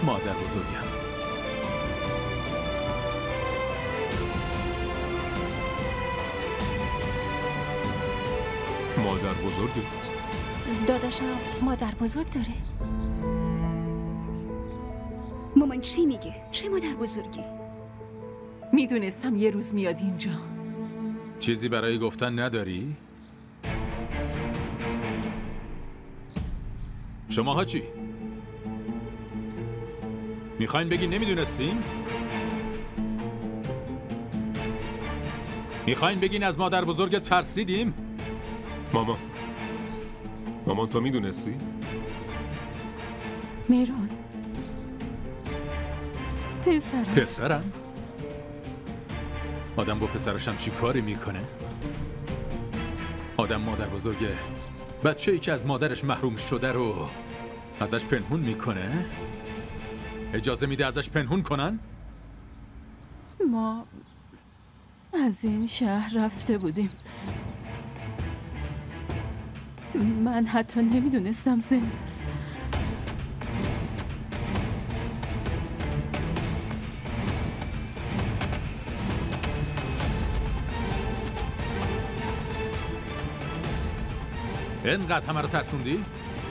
مادر بزرگم. مادر بزرگت؟ داداشم مادر بزرگ داره؟ مامان چی میگه؟ چه مادر بزرگی؟ میدونستم یه روز میاد اینجا. چیزی برای گفتن نداری؟ شماها چی؟ میخواین بگی نمیدونستین؟ میخواین بگین از مادر بزرگ ترسیدیم؟ مامان تو میدونستی؟ میران پسرم؟ آدم با پسرشم چی کاری میکنه؟ آدم مادر بزرگ بچه‌ای که از مادرش محروم شده رو ازش پنهون میکنه؟ اجازه میده ازش پنهون کنن؟ ما از این شهر رفته بودیم. من حتی نمیدونستم زنده است. اینقدر همه رو ترسوندی؟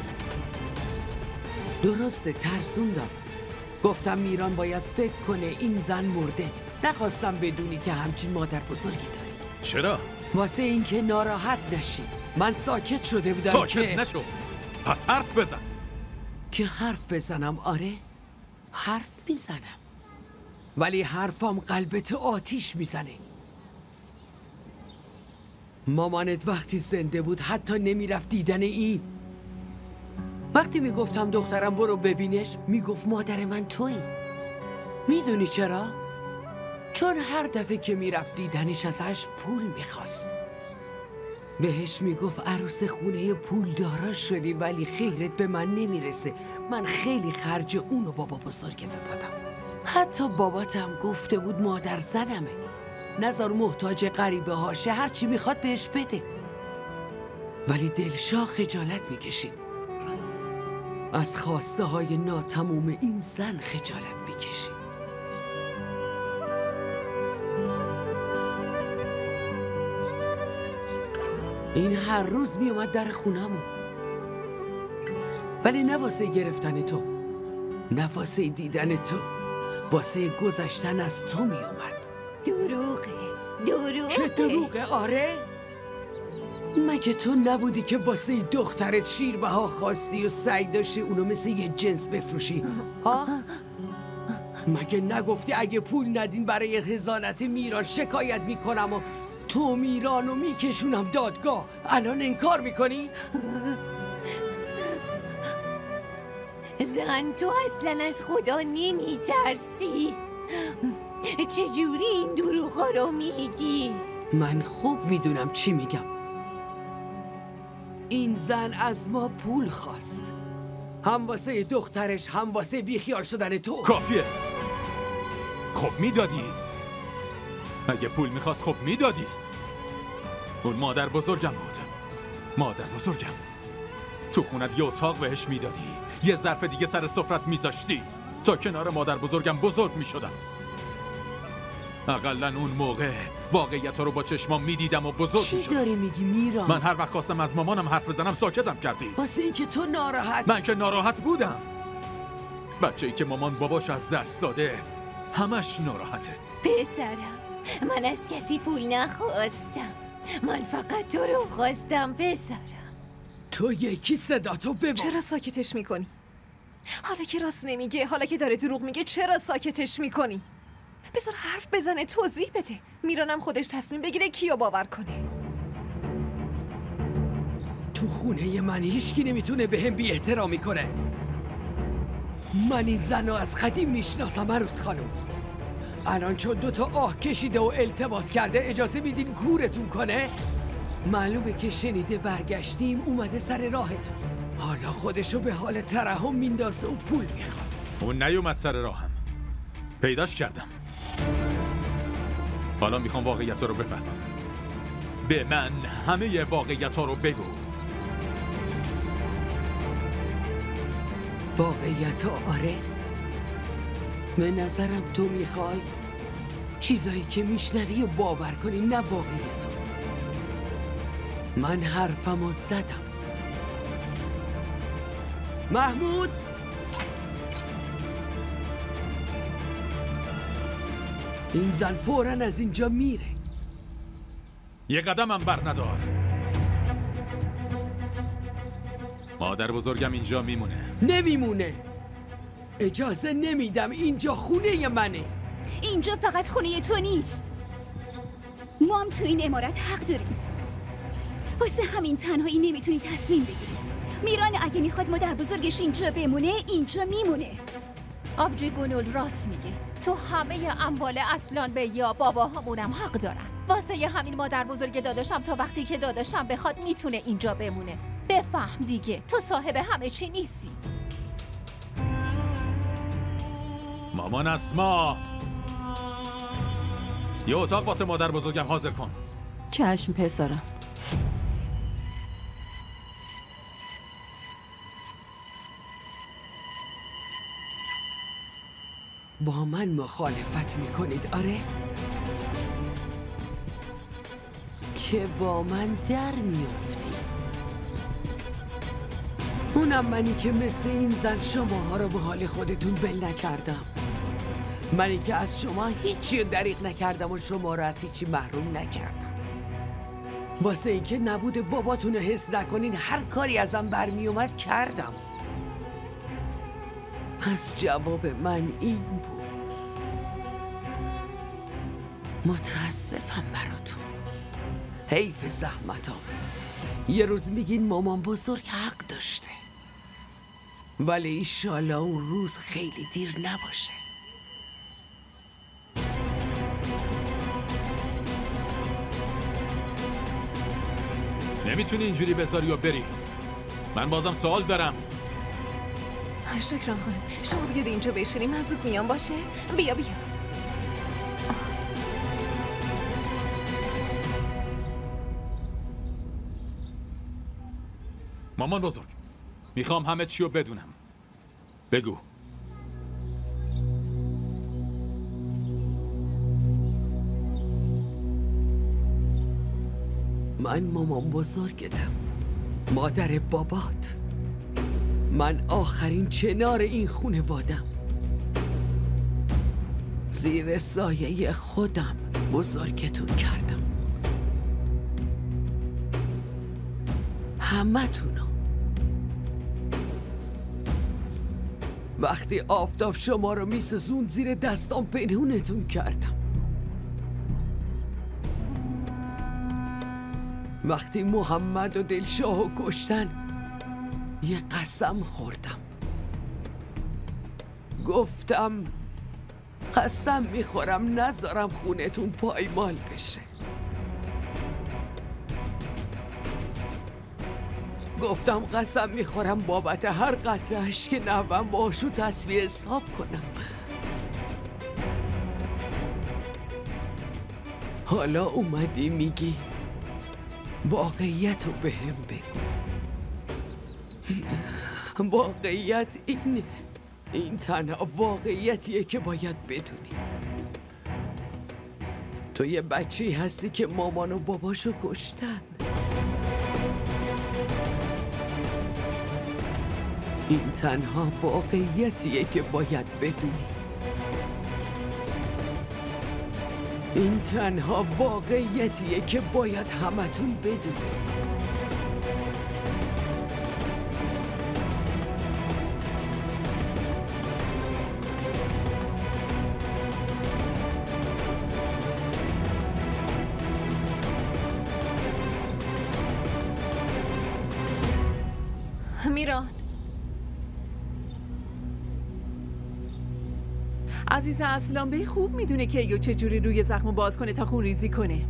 درسته ترسوندم. گفتم میران باید فکر کنه این زن مرده. نخواستم بدونی که همچین مادر بزرگی داری. چرا؟ واسه این که ناراحت نشی. من ساکت شده بودم ساکت نشو. پس حرف بزن. که حرف بزنم؟ آره حرف میزنم، ولی حرفم قلبت آتیش میزنه. مامانت وقتی زنده بود حتی نمیرفت دیدن این. وقتی میگفتم دخترم برو ببینش میگفت مادر من تویی. میدونی چرا؟ چون هر دفعه که میرفت دیدنش ازش پول میخواست. بهش میگفت عروس خونه پول دارا شدی ولی خیرت به من نمیرسه. من خیلی خرج اونو بابا بزرگت دادم. حتی باباتم گفته بود مادر زنمه، نذار محتاج غریبه هاشه، هرچی میخواد بهش بده. ولی دلشاه خجالت میکشید. از خواسته های ناتموم این زن خجالت میکشید. این هر روز میومد در خونمون، ولی نه واسه گرفتن تو، نه واسه دیدن تو، واسه گذشتن از تو میومد. دروغه. چه دروغه؟ آره؟ مگه تو نبودی که واسه دخترت شیربها خواستی و سعی داشتی اونو مثل یه جنس بفروشی؟ ها؟ مگه نگفتی اگه پول ندین برای حضانت میران شکایت میکنم و تو میرانو میکشونم دادگاه؟ الان انکار میکنی؟ زن تو اصلا از خدا نمیترسی؟ چجوری این دروغا رو میگی؟ من خوب میدونم چی میگم. این زن از ما پول خواست، هم واسه دخترش هم واسه بیخیال شدن تو. کافیه. خب میدادی. اگه پول میخواست خب میدادی. اون مادر بزرگم بود. مادر بزرگم. تو خونت یه اتاق بهش میدادی، یه ظرف دیگه سر سفرت میذاشتی تا کنار مادر بزرگم بزرگ میشدم. اقلن اون موقع واقعیت رو با چشمام میدیدم و بزرگ میشدم. چی داری میگی میران؟ من هر وقت خواستم از مامانم حرف بزنم ساکتم کردی. واسه این که تو ناراحت. من که ناراحت بودم. بچه‌ای که مامان باباش از دست داده همش ناراحته. پسرم، من از کسی پول نخواستم. من فقط تو رو خواستم پسرم. تو یکی صداتو ببر. چرا ساکتش میکنی؟ حالا که راست نمیگه، حالا که داره دروغ میگه، چرا ساکتش میکنی؟ بذار حرف بزنه، توضیح بده. میرانم خودش تصمیم بگیره کیو باور کنه. تو خونه من هیچکی نمیتونه بهم بی احترامی کنه. من این زن رو از قدیم میشناسم عروس خانم. الان چون 2 آه کشیده و التماس کرده اجازه میدین کورتون کنه؟ معلومه که شنیده برگشتیم اومده سر راهتون. حالا خودشو به حال ترحم میندازه و پول میخواد. اون نیومد سر راهم، پیداش کردم. حالا میخوام واقعیت رو بفهمم. به من همه واقعیت رو بگو. واقعیت آره؟ به نظرم تو میخوای چیزایی که میشنوی و باور کنی، نه واقعیتو. من حرفمو زدم. محمود، این زن فوراً از اینجا میره. یه قدم هم بر ندار. مادر بزرگم اینجا میمونه. نمیمونه. اجازه نمیدم. اینجا خونه منه. اینجا فقط خونه تو نیست. ما هم تو این عمارت حق داریم. واسه همین تنهایی نمیتونی تصمیم بگیری. میران اگه میخواد مادر بزرگش اینجا بمونه، اینجا میمونه. آبجی گنول راست میگه. تو همه اموال اصلان به یا باباهامونم حق دارن. واسه همین مادر بزرگ داداشم تا وقتی که داداشم بخواد میتونه اینجا بمونه. بفهم دیگه، تو صاحب همه چی نیستی. مامان اسما، یه اتاق واسه مادر بزرگم حاضر کن. چشم پسرم. با من مخالفت میکنید؟ آره؟ که با من در میافتی. اونم منی که مثل این زن شماها رو به حال خودتون ول نکردم. منی که از شما هیچی رو دریغ نکردم و شما رو از هیچی محروم نکردم. واسه اینکه نبود باباتون رو حس نکنین هر کاری ازم برمی اومد کردم. پس جواب من این بود. متاسفم براتون. حیف زحمتام. یه روز میگین مامان بزرگ حق داشته، ولی ایشالا اون روز خیلی دیر نباشه. نمیتونی اینجوری بذاری و بری. من بازم سوال دارم. شکران خانم، شما بیاد اینجا بشینیم. من زود میام باشه؟ بیا. مامان بزرگ، میخوام همه چی رو بدونم. بگو. من مامان بزرگتم، مادر بابات. من آخرین چنار این خونوادم. زیر سایه خودم بزرگتون کردم. همتونو. وقتی آفتاب شما رو میسوزوند زیر دستام پنهونتون کردم. وقتی محمد و دلشاهو کشتن یه قسم خوردم. گفتم قسم میخورم نذارم خونتون پایمال بشه. گفتم قسم میخورم بابت هر قطره‌اش که نوام باشو تصفیه حساب کنم. حالا اومدی میگی واقعیت رو به هم بگو. واقعیت اینه. این تنها واقعیتیه که باید بدونی. تو یه بچه‌ای هستی که مامان و باباشو کشتن. این تنها واقعیتیه که باید بدونی. این تنها واقعیتیه که باید همتون بدونی. میران عزیز اصلان بی خوب میدونه که ایو چجوری روی زخمو باز کنه تا خون ریزی کنه.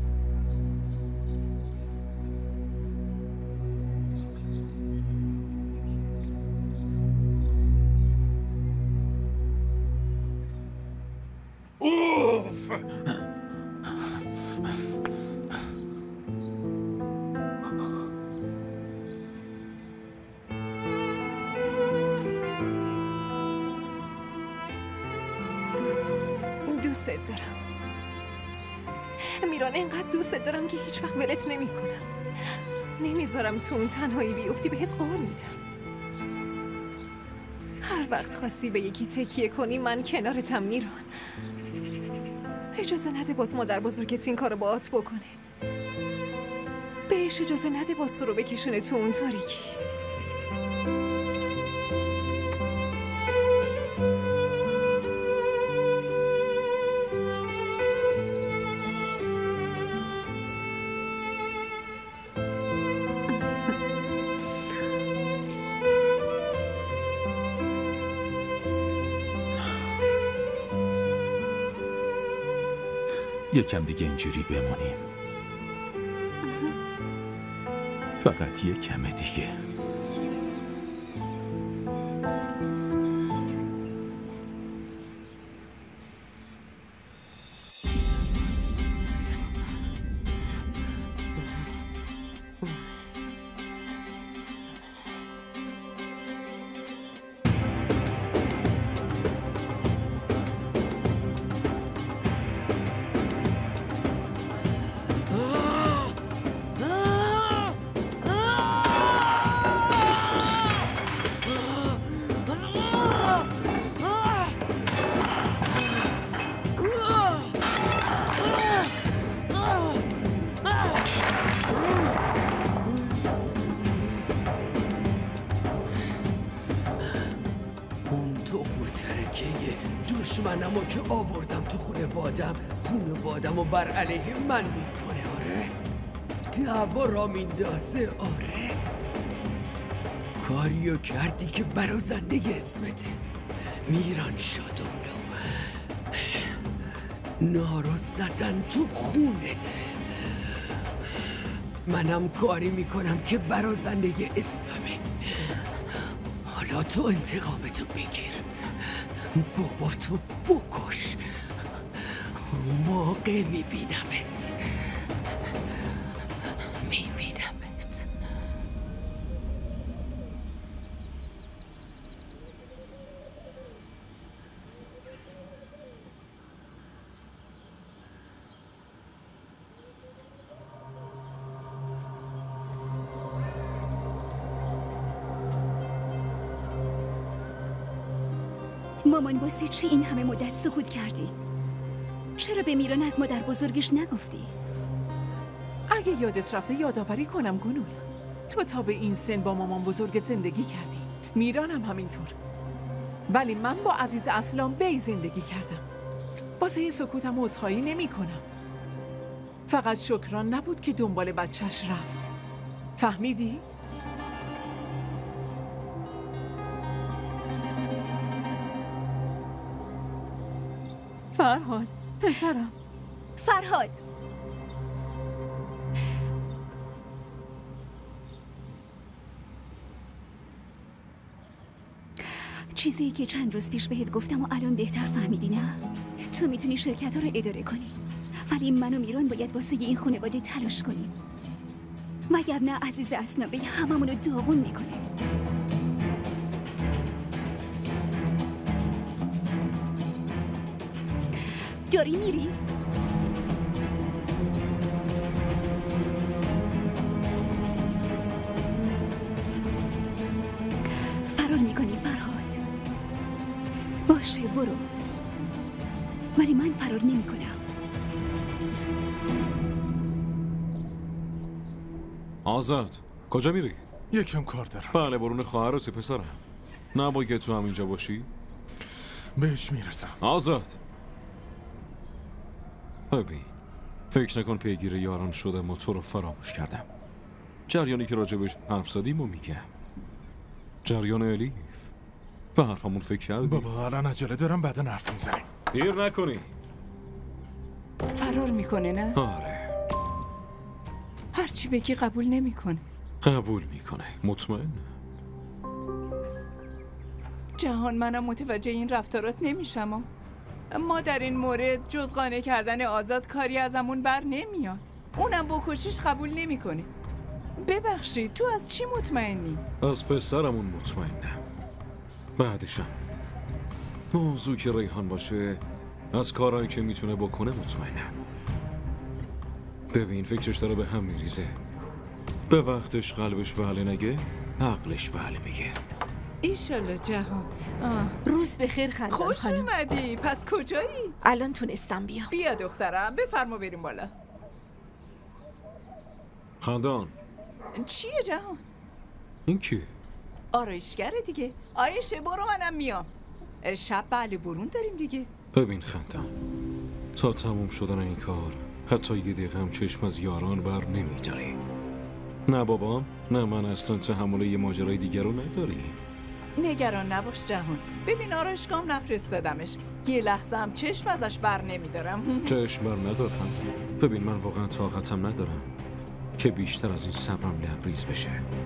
دوست دارم میران، انقدر دوست دارم که هیچ وقت ولت نمی کنم. نمیذارم تو اون تنهایی بیفتی، بهت قول میدم. هر وقت خواستی به یکی تکیه کنی من کنارتم میران. اجازه نده باز مادر بزرگت این کارو باهات بکنه. بهش اجازه نده باز تو رو بکشونه تو اون تاریکی. یکم دیگه اینجوری بمونیم. فقط یکم دیگه. دشمنمو که آوردم تو خونوادم و بر علیه من میکنه. آره دعوا را میندازه. آره کاریو کردی که برازنده اسمته میران شادولو. نارو زدن تو خونته. منم کاری میکنم که برازنده اسممه. حالا تو انتقامتو بگیر. بابا تو بکش. موقع میبینمت. مامان واسه چی این همه مدت سکوت کردی؟ چرا به میران از مادر بزرگش نگفتی؟ اگه یادت رفته یادآوری کنم گنول. تو تا به این سن با مامان بزرگت زندگی کردی. میران هم همینطور. ولی من با عزیز اسلام بی زندگی کردم. واسه این سکوتم عذرخواهی نمی کنم. فقط شکران نبود که دنبال بچهش رفت. فهمیدی؟ فرهاد پسرم. فرهاد چیزی که چند روز پیش بهت گفتم و الان بهتر فهمیدی نه؟ تو میتونی شرکت ها رو اداره کنی، ولی من و میران باید واسه این خانواده تلاش کنیم، مگر نه عزیز اسنابه هممون رو داغون میکنه. داری میری؟ فرار میکنی فرهاد. باشه برو، ولی من فرار نمیکنم. آزاد کجا میری؟ یکم کار دارم. بله برون خواهرته پسرم. نباید تو همینجا باشی؟ بهش میرسم. آزاد ببین، فکر نکن پیگیر یاران شدم و تو رو فراموش کردم. جریانی که راجبش حرف زدیم و میگم. جریان الیف. به حرفمون فکر کردی؟ بابا الان عجله دارم، بعدا حرف میزنیم. دیر نکنی. فرار میکنه نه؟ آره هرچی بگی قبول نمیکنه. قبول میکنه، مطمئن. جهان منم متوجه این رفتارات نمیشم. ما در این مورد جز قانع کردن آزاد کاری ازمون بر نمیاد. اونم بکشیش قبول نمیکنه. ببخشید تو از چی مطمئنی؟ از پسرمون مطمئنم. بعدشم موضوع که ریحان باشه از کارهایی که میتونه بکنه مطمئنم. ببین فکرش داره به هم میریزه. به وقتش قلبش بله نگه، عقلش بله میگه. ایشالله جهان. روز بخیر خندان خوش خانم. اومدی. پس کجایی؟ الان تونستم بیام. بیا دخترم، بفرما بریم بالا. خندان چیه جهان؟ این کیه؟ آرایشگره دیگه. آیشه برو منم میام. شب بله برون داریم دیگه. ببین خندان، تا تموم شدن این کار حتی یه دقیقه هم چشم از یاران بر نمیداری. نه بابام نه من اصلا تحمل یه ماجرای دیگر رو نداری. نگران نباش جهان. ببین آرایشگاهم نفرستادمش. یه لحظه هم چشم ازش بر نمیدارم. چشم بر ندارم. ببین من واقعا طاقتم ندارم که بیشتر از این صبرم لبریز بشه.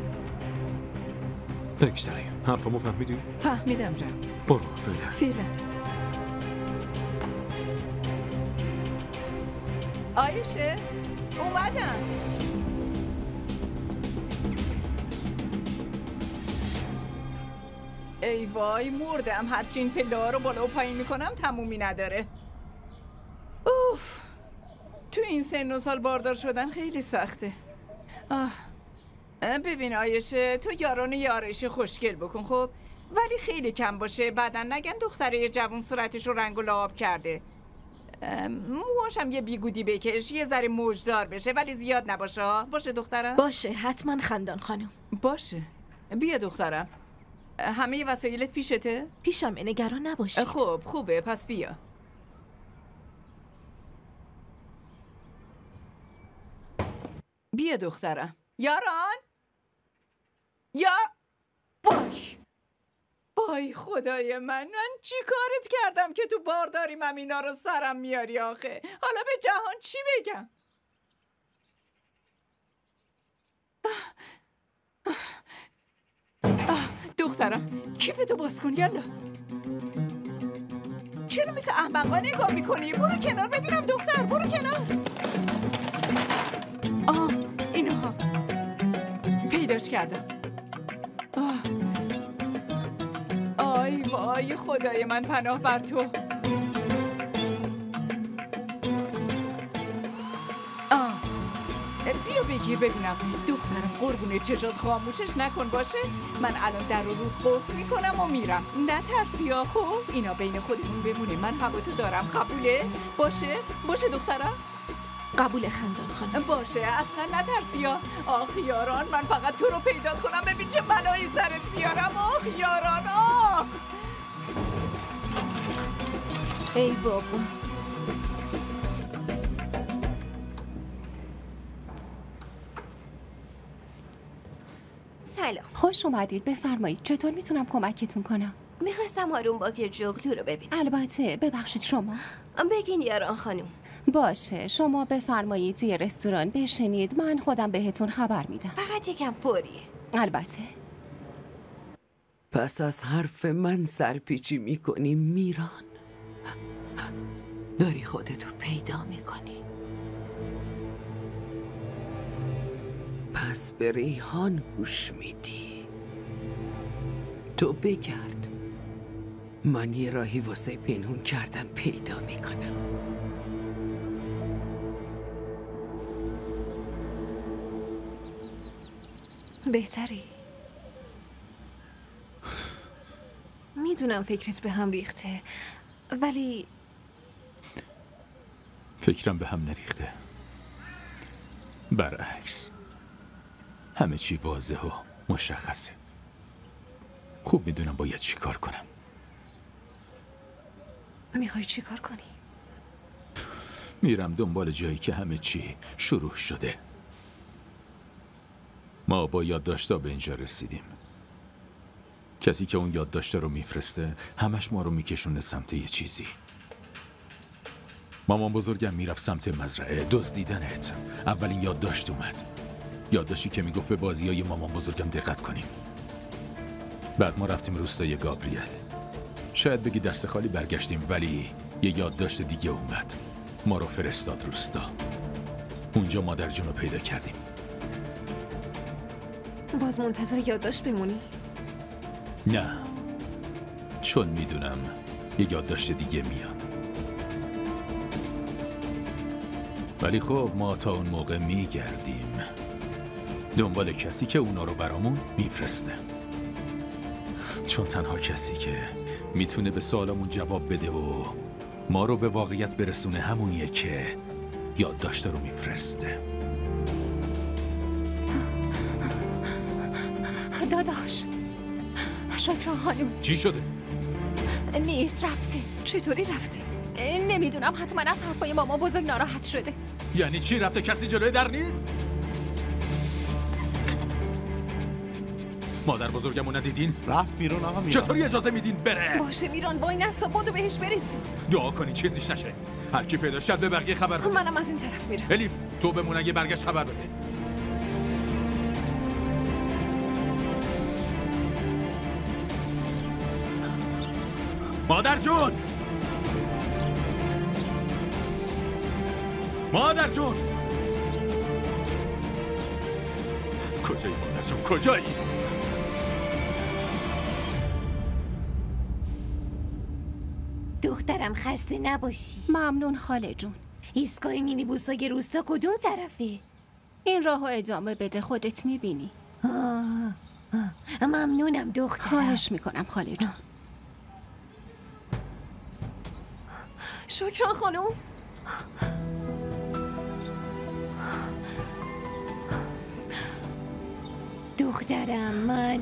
بگذاریم. حرفمو فهمیدی؟ فهمیدم جهان. برو فعلا. فعلا. آیشه اومدم. ای وای مردم. هرچی این پله ها رو بالا و پایین میکنم تمومی نداره. اوف، تو این سن و سال باردار شدن خیلی سخته. ببین آیشه، تو یاران یه آرایش خوشگل بکن خب، ولی خیلی کم باشه، بعدن نگن دختره جوون صورتش رو رنگ و لعاب کرده. موهاشم یه بیگودی بکش، یه ذره موجدار بشه ولی زیاد نباشه ها. باشه دخترم؟ باشه حتما خندان خانم. باشه. بیا دخترم. همه وسایلت پیشته؟ پیشم نگران نباشید. خب خوبه پس بیا. بیا دخترم. یاران؟ وای خدای من چی کارت کردم که تو بارداریم اینا رو سرم میاری آخه. حالا به جهان چی بگم؟ دخترم کیفتو باز کن یالا. چرا مثل احمقا نگاه میکنی؟ برو کنار ببینم دختر، برو کنار. اینها پیداش کردم. آی وای خدای من پناه بر تو. بیا بگیر ببینم دخترم. قربونه چشات خاموشش نکن باشه. من الان در رو رود قفل میکنم و میرم. نترسی ها. خب اینا بین خودمون بمونه. من هوا تو دارم. قبوله؟ باشه دخترم. قبول خندان خانم. باشه اصلا نترسی ها. آخ یاران، من فقط تو رو پیدا کنم ببین چه بلایی سرت بیارم. آخ یاران آخ. ای بابا. سلام. خوش اومدید. بفرمایید. چطور میتونم کمکتون کنم؟ میخواستم آروم باکر جغلو رو ببینم. البته. ببخشید شما؟ بگین یاران خانم. باشه شما بفرمایید توی رستوران بشینید، من خودم بهتون خبر میدم. فقط یکم فوریه. البته. پس از حرف من سرپیچی میکنی میران؟ داری خودتو پیدا میکنی؟ پس به ریحان گوش میدی؟ تو بگرد، من یه راهی واسه پنهون کردن پیدا میکنم. بهتری. میدونم فکرت به هم ریخته ولی فکرم به هم نریخته. برعکس همه چی واضح و مشخصه. خوب میدونم باید چی کار کنم. میخوای چی کار کنی؟ میرم دنبال جایی که همه چی شروع شده. ما با یادداشت‌ها به اینجا رسیدیم. کسی که اون یادداشت رو میفرسته همش ما رو میکشونه سمت یه چیزی. مامان بزرگم میرفت سمت مزرعه دزدیدنت. اولین یادداشت اومد. یادداشتی که میگفت به بازیای مامان بزرگم دقت کنیم. بعد ما رفتیم روستای گابریل. شاید بگی دست خالی برگشتیم ولی یه یادداشت دیگه اومد. ما رو فرستاد روستا. اونجا مادر جون رو پیدا کردیم. باز منتظر یادداشت بمونی؟ نه، چون میدونم یه یادداشت دیگه میاد. ولی خب ما تا اون موقع میگردیم دنبال کسی که اونا رو برامون میفرسته، چون تنها کسی که میتونه به سوالمون جواب بده و ما رو به واقعیت برسونه همونیه که یادداشت رو میفرسته. داداش شکران خانم. چی شده؟ نیست، رفته. چطوری رفته؟ نمیدونم، حتما از حرفای ماما بزرگ ناراحت شده. یعنی چی رفته؟ کسی جلوی در نیست؟ مادر بزرگمو ندیدین؟ رفت بیرون آقا میران. چطوری اجازه میدین بره؟ باشه میران، وای نسا، بودو بهش برسی. دعا کنی چیزیش نشه. هر کی پیداش کرد به بقیه خبر بده. منم از این طرف میرم. الیف تو بمون، اگه برگشت خبر بده. مادر جون! مادر جون! کجایی مادر جون؟ کجایی؟ دخترم خسته نباشی. ممنون خاله جون. ایستگاه مینیبوسای روستا کدوم طرفه؟ این راهو ادامه بده، خودت میبینی. ممنونم دخترم. خواهش میکنم خاله جون. شکران خانم. دخترم من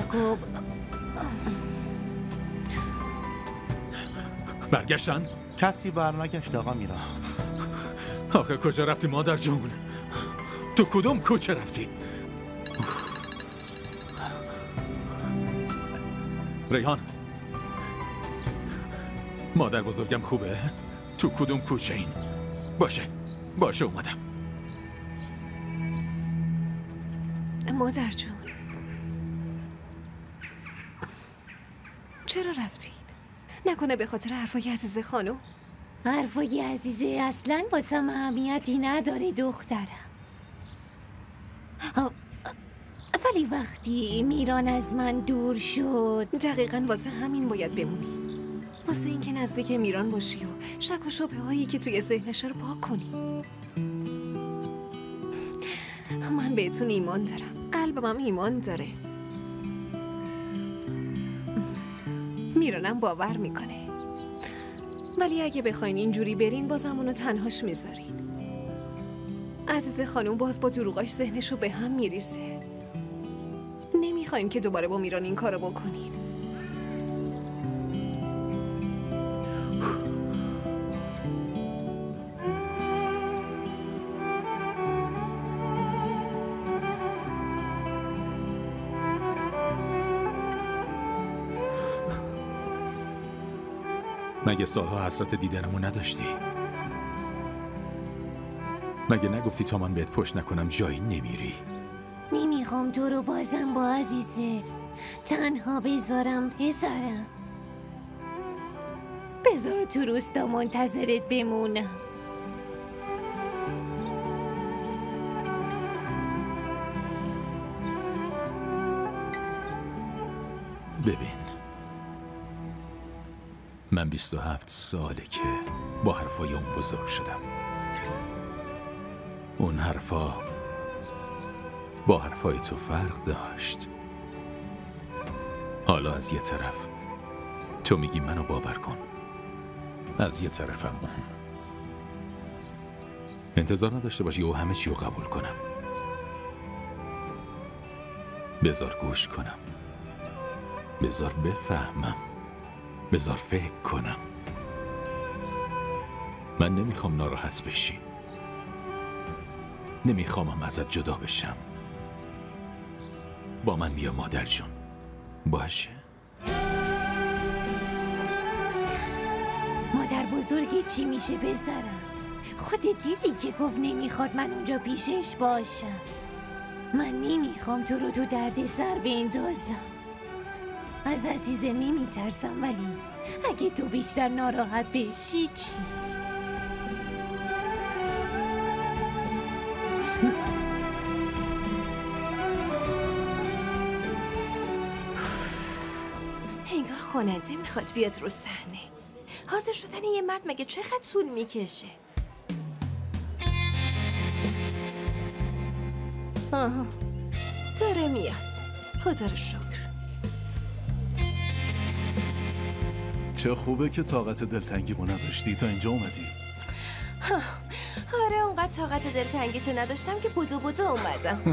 برگشتن؟ کسی برنگشت آقا میران. آخه کجا رفتی مادر جون؟ تو کدوم کوچه رفتی؟ ریحان، مادر بزرگم خوبه؟ تو کدوم کوچه این؟ باشه اومدم. مادر جون چرا رفتین؟ نکنه به خاطر حرفای عزیز خانم؟ حرفای عزیزه اصلا واسم اهمیتی نداره دخترم. ولی وقتی میران از من دور شد، دقیقاً واسه همین باید بمونی، واسه اینکه نزدیک میران باشی و شک و شبه هایی که توی ذهنش رو پاک کنی. من بهتون ایمان دارم، قلبم ایمان داره. میرانم باور میکنه، ولی اگه بخواین اینجوری برین بازم اونو تنهاش میذارین. عزیز خانم باز با دروغاش ذهنش رو به هم میریسه. نمیخواین که دوباره با میران این کارو بکنین. مگه سالها حسرت دیدنمو نداشتی؟ مگه نگفتی تا من بهت پشت نکنم جایی نمیری؟ نمیخوام تو رو بازم با عزیزه تنها بذارم پسرم. بذار تو روستا منتظرت بمونم. ببین، من 27 ساله که با حرفای اون بزرگ شدم. اون حرفا با حرفای تو فرق داشت. حالا از یه طرف تو میگی منو باور کن، از یه طرفم اون. انتظار نداشته باشی و همه چی رو قبول کنم. بذار گوش کنم، بذار بفهمم، بذار فکر کنم. من نمیخوام ناراحت بشی، نمیخوامم ازت جدا بشم. با من بیا مادر جون. باشه؟ مادر بزرگی چی میشه پسرم؟ خودت دیدی که گفت نمیخواد من اونجا پیشش باشم. من نمیخوام تو رو تو درد سر بندازم. از عزیزه نمیترسم، ولی اگه تو بیشتر ناراحت بشی چی؟ انگار خواننده میخواد بیاد رو صحنه. حاضر شدن یه مرد مگه چقدر طول میکشه؟ آها داره میاد. خدا رو شکر. چه خوبه که طاقت دلتنگیمو نداشتی تا اینجا اومدی. آره اونقدر طاقت دلتنگی تو نداشتم که بدو اومدم.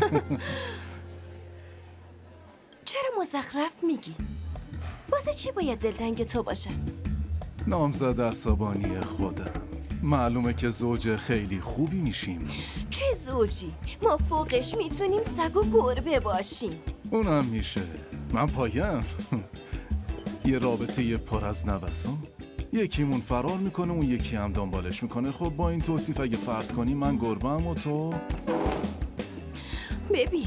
چرا مزخرف میگی؟ واسه چی باید دلتنگ تو باشم؟ نامزد عصبانی خودم. معلومه که زوج خیلی خوبی میشیم. چه زوجی؟ ما فوقش میتونیم سگ و گربه باشیم. اونم میشه. من پایم. یه رابطه پر از نوسان. یکیمون فرار میکنه اون یکی هم دنبالش میکنه. خب با این توصیف اگه فرض کنی من گربه‌ام و تو ببین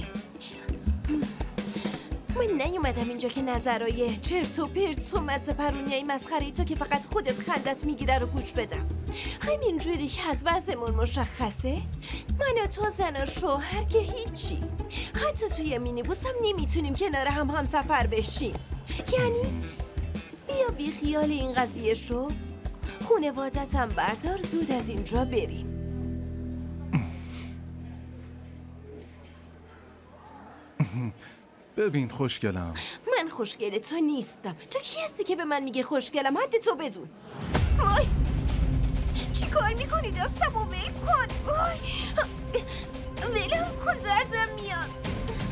من نیومدم اینجا که نظرای چرت و پرت و مزه پرونیای مسخره تو که فقط خودت خندت میگیره رو گوش بدم. همینجوری که از وضعمون مشخصه من و تو زن و شوهر که هیچی. حتی توی مینیبوس هم نمیتونیم کنار هم سفر بشیم. یعنی بیا بی خیال این قضیه شو. خونوادت هم بردار زود از اینجا بریم. ببین خوشگلم. من خوشگل تو نیستم. تو کی هستی که به من میگه خوشگلم؟ حد تو بدون. وای چی کار میکنی؟ دستمو ول کن. وای ولم کن دردم میاد.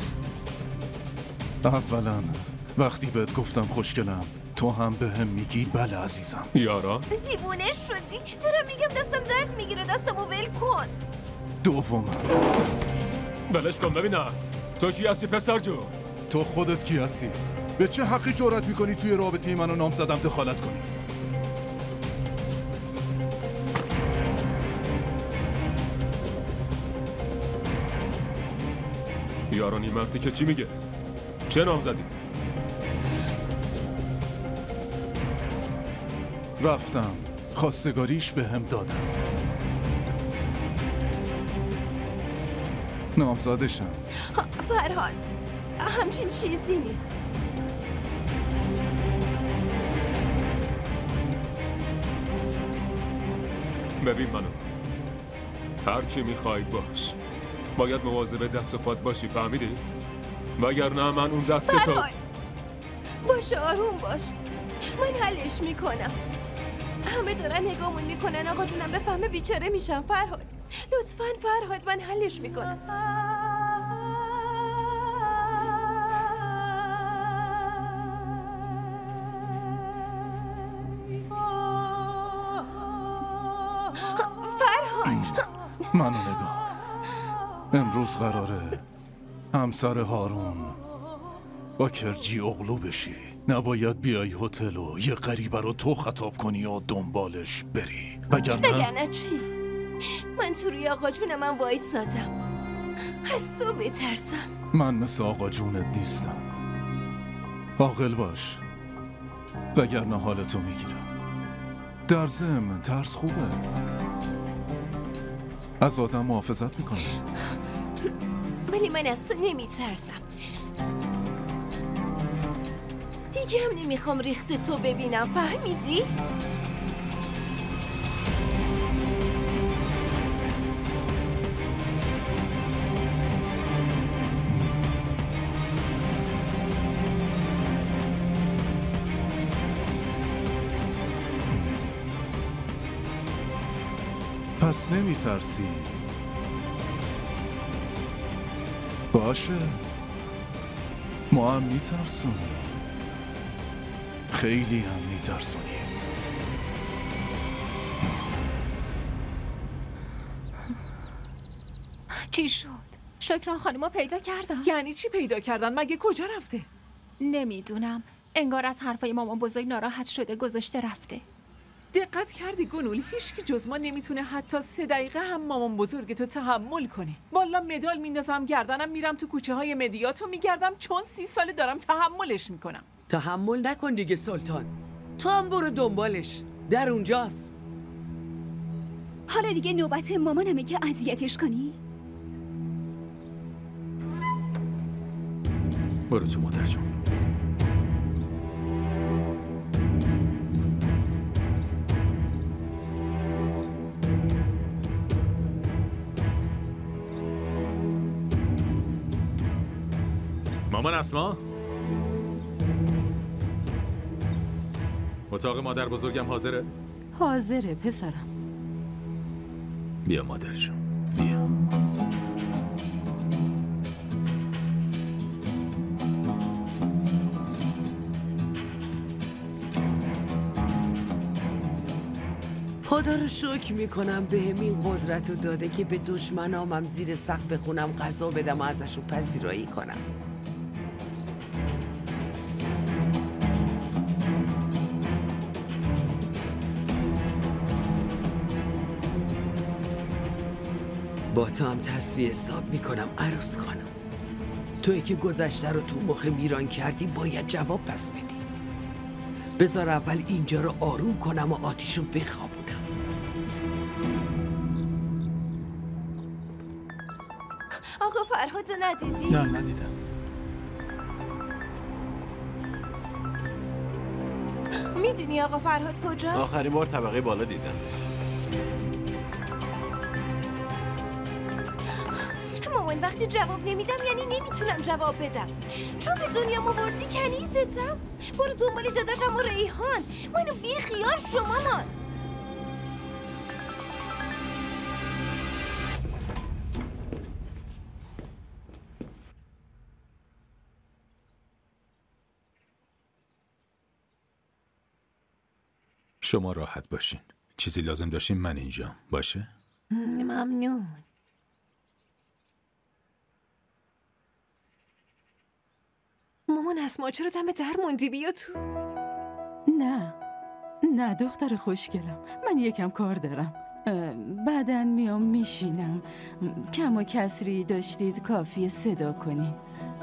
اولا وقتی بهت گفتم خوشگلم تو هم به هم میگی بله عزیزم. یارا دیوونه شدی؟ چرا میگم دستم درد میگیره؟ دستمو ول کن. دوما بلش کن ببینم تو کی هستی پسر جو؟ تو خودت کی هستی؟ به چه حقی جرأت میکنی توی رابطه من و نامزدم دخالت کنی؟ یاران این وقتی که چی میگه؟ چه نامزدی؟ رفتم خواستگاریش به هم دادم. نامزدشم. فرهاد همچین چیزی نیست. ببین منو هر چی میخوای باش، باید مواظب دست و پات باشی، فهمیدی؟ وگرنه من اون دست تو فرهاد باشه آروم باش، من حلش میکنم. همه دارن نگامون میکنن آقا جونم بفهمه بیچاره میشم. فرهاد لطفاً فرهاد من حلش میکنم. فرهاد منو نگاه. امروز قراره همسر هارون با کرجی اغلو بشی. نباید بیای هتل و یه غریبه رو تو خطاب کنی و دنبالش بری. وگرنه چی؟ من تو روی آقا جون من وایسازم. از تو بترسم. من مثل آقا جونت نیستم. عاقل باش وگرنه حالتو میگیرم. در ضمن ترس خوبه، از آدم محافظت میکنه. ولی من از تو نمیترسم. دیگه هم نمیخوام ریخت تو ببینم، فهمیدی؟ پس نمیترسی؟ باشه ما هم میترسونیم، خیلی هم میترسونیم. چی شد؟ شکران خانمو پیدا کردن؟ یعنی چی پیدا کردن؟ مگه کجا رفته؟ نمیدونم، انگار از حرفای مامان بزرگ ناراحت شده گذاشته رفته. دقت کردی گنول؟ هیچ کی جز ما نمیتونه حتی 3 دقیقه هم مامان بزرگتو تحمل کنه. والا مدال میندازم گردنم، میرم تو کوچه های مدیاتو میگردم، چون 30 ساله دارم تحملش میکنم. تحمل نکن دیگه سلطان، تو هم برو دنبالش، در اونجاست. حالا دیگه نوبت مامانمه که اذیتش کنی؟ برو تو مادر جون. مامان اسما، اتاق مادر بزرگم حاضره؟ حاضره پسرم. بیا مادر جون، بیا. خدا رو شکر میکنم بهم این قدرت رو داده که به دشمنامم زیر سقف خونم غذا بدم و ازشون پذیرایی کنم. با تو هم تصفیه حساب میکنم عروس خانم. توی که گذشته رو تو مخ میران کردی باید جواب پس بدی. بذار اول اینجا رو آروم کنم و آتیش رو بخوابونم. آقا فرهاد رو ندیدی؟ نه ندیدم. میدونی آقا فرهاد کجاست؟ آخرین بار طبقه بالا دیدمش. مامان وقتی جواب نمیدم یعنی نمیتونم جواب بدم، چون به دنیا بردی کنیزتم. برو دنبال داداشم و ریحان. منو بی خیال شو مامان. شما راحت باشین. چیزی لازم داشتین من اینجام. باشه؟ ممنون. مامان اسما چرا دم در موندی؟ بیا تو. نه دختر خوشگلم، من یکم کار دارم. بعدن میام میشینم. کم و کسری داشتید کافیه صدا کنی.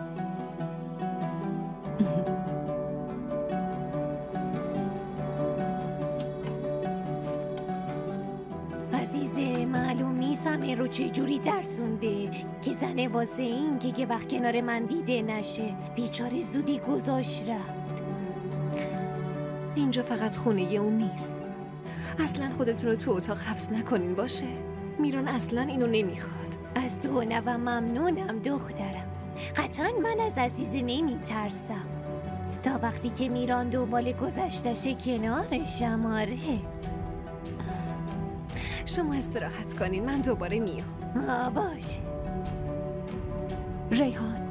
عزیزه معلوم نیست همه رو چه جوری ترسونده که زنه واسه این که وقت کنار من دیده نشه. بیچاره زودی گذاشت رفت. اینجا فقط خونه اون نیست. اصلا خودتون رو تو اتاق حبس نکنین باشه؟ میران اصلا اینو نمیخواد. از تو نوم ممنونم دخترم. قطعا من از عزیزه نمیترسم تا وقتی که میران دنبال گذشتشه کنارشم. آره شما استراحت کنین، من دوباره میام. باش. ریحان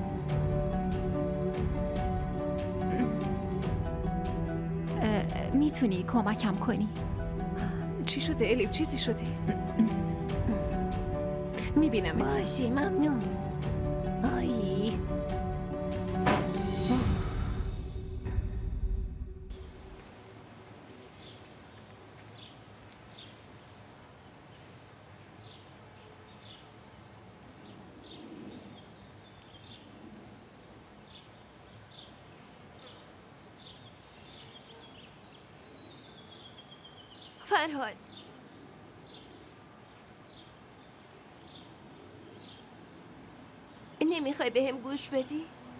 میتونی کمکم کنی؟ چی شده الیف؟ چیزی شده؟ میبینم. باشه ممنون. آی فرهاد نمیخوای به هم گوش بدی؟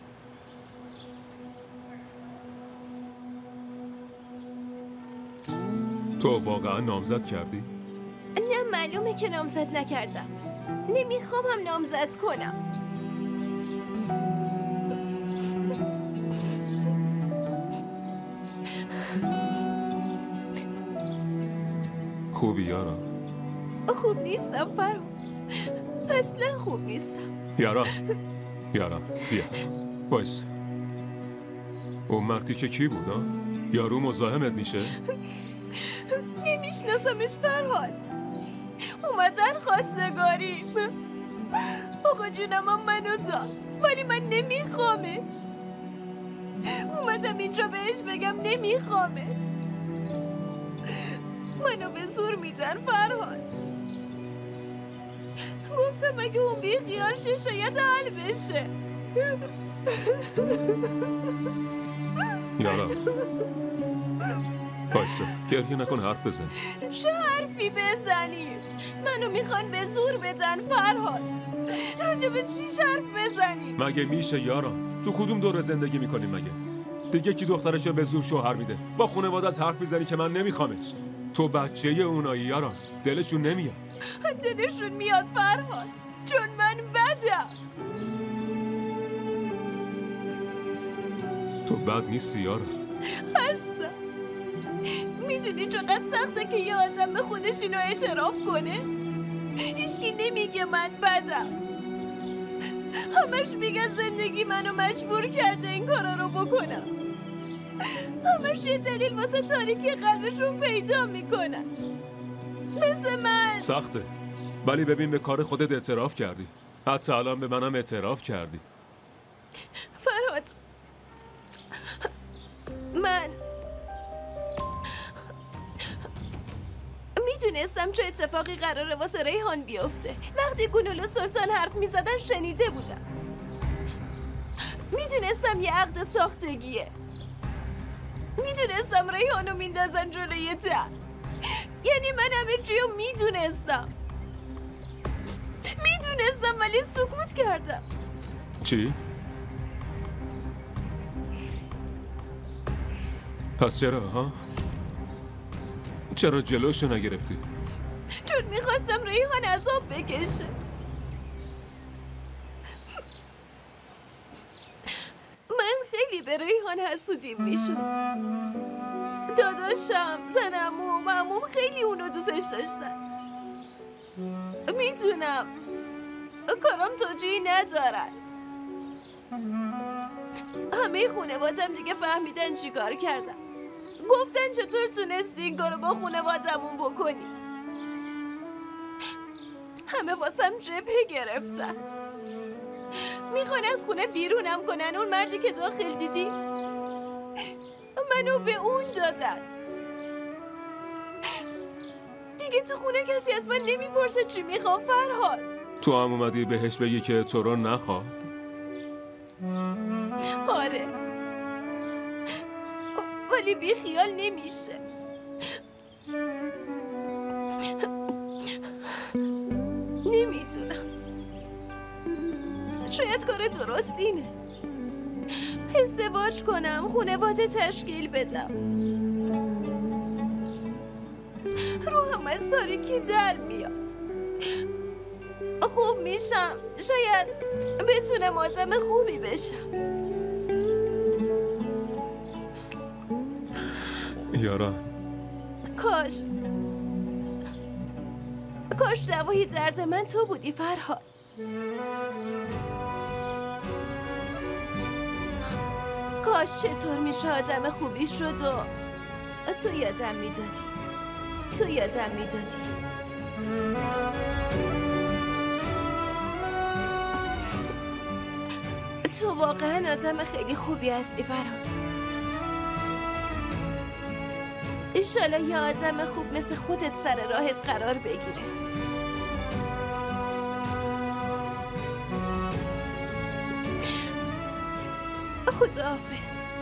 تو واقعا نامزد کردی؟ نه معلومه که نامزد نکردم. نمیخوام هم نامزد کنم. خوبی یارا؟ خوب نیستم فرهاد، اصلا خوب نیستم. یارا بیا بایست. اون مردی که کی بود ها؟ یارو مزاحمت میشه؟ نمیشناسمش فرهاد. اومدن خواستگاریم. آقا جونم هم منو داد ولی من نمیخوامش. اومدم اینجا بهش بگم نمیخوامت. منو به زور میدن فرهاد. گفتم اگه اون بی خیال شه شاید حل بشه. یارا بایسته، گریه نکن، حرف بزن. چه حرفی بزنیم؟ منو میخوان به زور بدن فرهاد. راجب چی حرف بزنیم؟ مگه میشه یارا؟ تو کدوم دوره زندگی میکنیم مگه؟ دیگه کی دخترشو به زور شوهر میده؟ با خانواده‌ات حرف میزنی که من نمیخوامش. تو بچه اونایی یارا، دلشون نمیاد. دلشون میاد فرهاد، چون من بدم. تو بد نیستی یارا. هستم. میدونی چقدر سخته که یه آدم به خودش اینو اعتراف کنه؟ هیچکی نمیگه من بدم. همش میگه زندگی منو مجبور کرده این کارا رو بکنم. همش یه دلیل واسه تاریکی قلبشون پیدا میکنن. مثل من. سخته، ولی ببین به کار خودت اعتراف کردی. حتی الان به منم اعتراف کردی. فرهاد، من میدونستم چه اتفاقی قراره واسه ریحان بیفته. وقتی گونول و سلطان حرف میزدن شنیده بودم. میدونستم یه عقد ساختگیه. میدونستم ریحانو میندازن جلوی در. یعنی من همه چیو میدونستم ولی سکوت کردم. چی؟ پس چرا ها؟ چرا جلوشو نگرفتی؟ چون میخواستم ریحان عذاب بکشه. من خیلی به ریحان حسودیم میشد. داداشم، زن عموم خیلی اونو دوستش داشتن. میدونم کارام توجیهی ندارن. همه خانوادم دیگه فهمیدن چی کار کردم. گفتن چطور تونستی این کارو با خانوادمون بکنی. همه واسم جبهه گرفتن. میخوان از خونه بیرونم کنن. اون مردی که داخل دیدی منو به اون دادن. دیگه تو خونه کسی از من نمیپرسه چی میخوام. فرهاد، تو هم اومدی بهش بگی که تو رو نخواد؟ آره، ولی بی خیال نمیشه. نمیتونم. شاید کار درست اینه. ازدواج کنم، خانواده تشکیل بدم، روحم از تاریکی در میاد. خوب میشم. شاید بتونم آدم خوبی بشم. یارا، کاش دوای درد من تو بودی فرهاد. کاش چطور میشه آدم خوبی شد و تو یادم میدادی. تو واقعا آدم خیلی خوبی هستی فرهاد. انشالله یه آدم خوب مثل خودت سر راهت قرار بگیره. خداحافظ.